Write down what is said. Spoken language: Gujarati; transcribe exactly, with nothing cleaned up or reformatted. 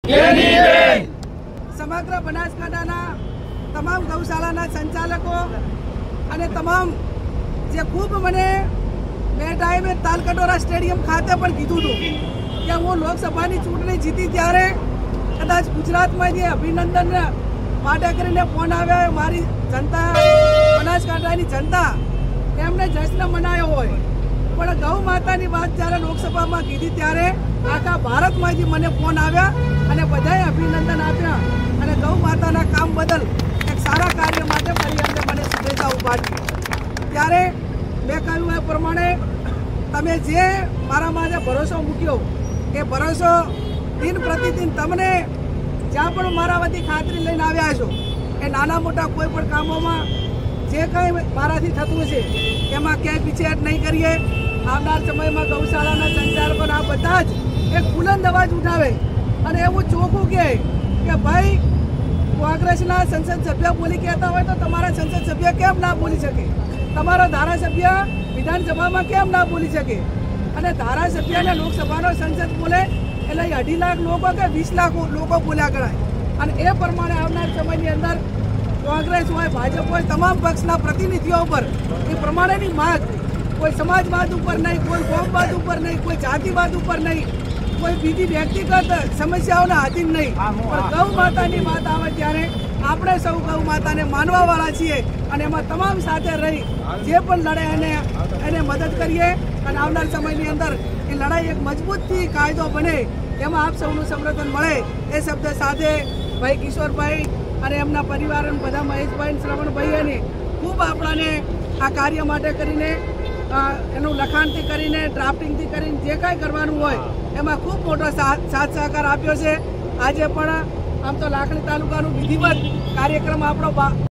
સમગ્ર બનાસકાંઠાના તમામ ગૌશાળાના સંચાલકો અને તમામ જે ખૂબ મને બે ટાઈમે તાલકટોરા સ્ટેડિયમ ખાતે પણ કીધું હતું કે હું લોકસભાની ચૂંટણી જીતી ત્યારે કદાચ ગુજરાતમાં જે અભિનંદન માટે કરીને ફોન આવ્યા મારી જનતા બનાસકાંઠાની જનતા એમને જશ્ન મનાયો હોય, પણ ગૌ માતાની વાત જ્યારે લોકસભામાં કીધી ત્યારે આખા ભારતમાંથી મને ફોન આવ્યા અને બધાએ અભિનંદન આપ્યા અને ગૌ માતાના કામ બદલ એક સારા કાર્ય માટે ફરી અમને મને શુભેચ્છા ઉપાડી. ત્યારે મેં કહ્યું એ પ્રમાણે તમે જે મારા માટે ભરોસો મૂક્યો એ ભરોસો દિન પ્રતિદિન તમને જ્યાં પણ મારા વતી ખાતરી લઈને આવ્યા છો એ નાના મોટા કોઈ પણ કામોમાં જે કંઈ મારાથી થતું છે એમાં ક્યાંય પીછેહટ નહીં કરીએ. આવનાર સમયમાં ગૌશાળાના સંચાલકોના બધા જ એક બુલંદ અવાજ ઉઠાવે અને એવું ચોખ્ખું કહે કે ભાઈ કોંગ્રેસના સંસદ સભ્ય બોલી કહેતા હોય તો તમારા સંસદ સભ્ય કેમ ના બોલી શકે, તમારો ધારાસભ્ય વિધાનસભામાં કેમ ના બોલી શકે, અને ધારાસભ્યને લોકસભાનો સંસદ બોલે એટલે અઢી લાખ લોકો કે વીસ લાખ લોકો બોલ્યા ગણાય. અને એ પ્રમાણે આવનાર સમયની અંદર કોંગ્રેસ હોય ભાજપ હોય તમામ પક્ષના પ્રતિનિધિઓ ઉપર એ પ્રમાણેની માંગ કોઈ સમાજવાદ ઉપર નહીં, કોઈ કોમવાદ ઉપર નહીં, કોઈ જાતિવાદ ઉપર નહીં, કોઈ બીજી વ્યક્તિગત સમસ્યાઓના આધીન નહીં, પણ ગૌ માતાની વાત આવે ત્યારે આપણે સૌ ગૌ માતાને માનવાવાળા છીએ અને એમાં તમામ સાથે રહી જે પણ લડે એને એને મદદ કરીએ અને આવનાર સમયની અંદર એ લડાઈ એક મજબૂતથી કાયદો બને એમાં આપ સૌનું સમર્થન મળે એ શબ્દ સાથે ભાઈ કિશોરભાઈ અને એમના પરિવાર બધા મહેશભાઈ શ્રવણભાઈ અને ખૂબ આપણાને આ કાર્ય માટે કરીને એનું લખાણથી કરીને ડ્રાફ્ટિંગથી કરીને જે કાંઈ કરવાનું હોય એમાં ખૂબ મોટો સાથ સહકાર આપ્યો છે. આજે પણ આમ તો લાખણી તાલુકાનું વિધિવત કાર્યક્રમ આપણો